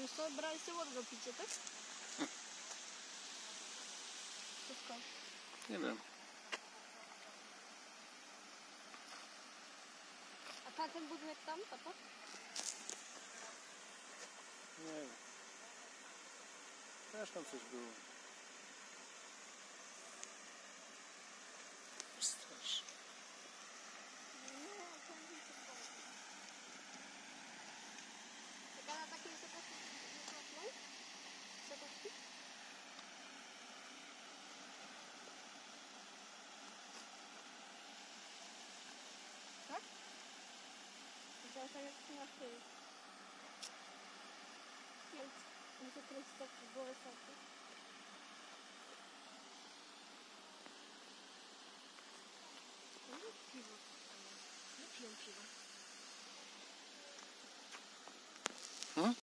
Wiesz co, braliście wodę do picia, tak? To skąd? Nie wiem. A ten budynek tam, tata? Nie wiem. Też tam coś było. Strasznie. Taka na takiej wysokości nie rosną? Wysokości? Tak? To tak jak na szyi. Więc muszę kręcić tak w głowę serce. Piwo. Nie piję piwa.